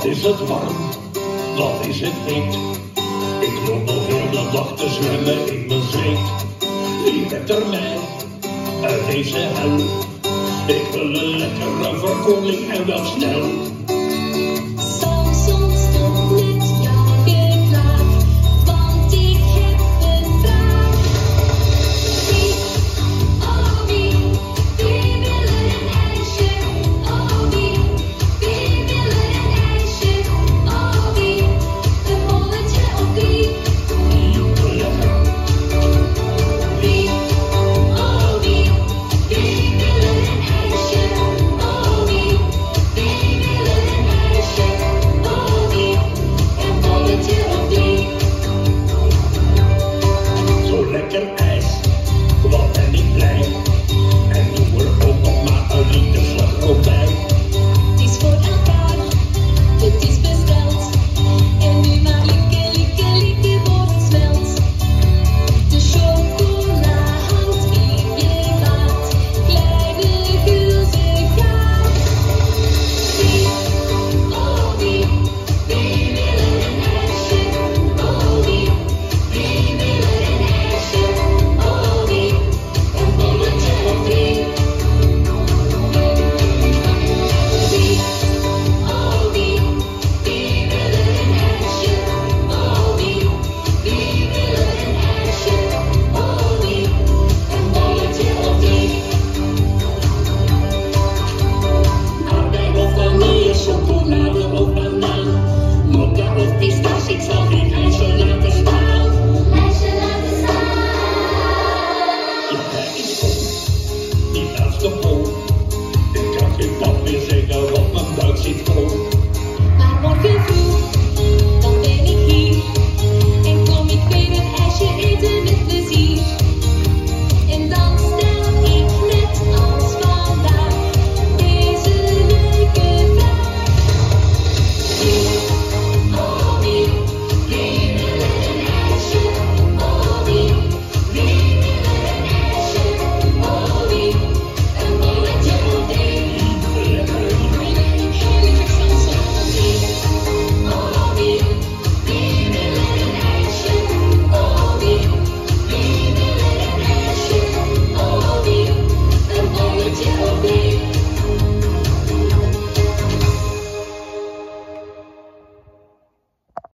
Wat is het warm, wat is het heet. Ik loop nog heel de dag te zwemmen in mijn zweet. Wie redt er mij uit deze hel? Ik wil een lekkere verkoeling en wel snel.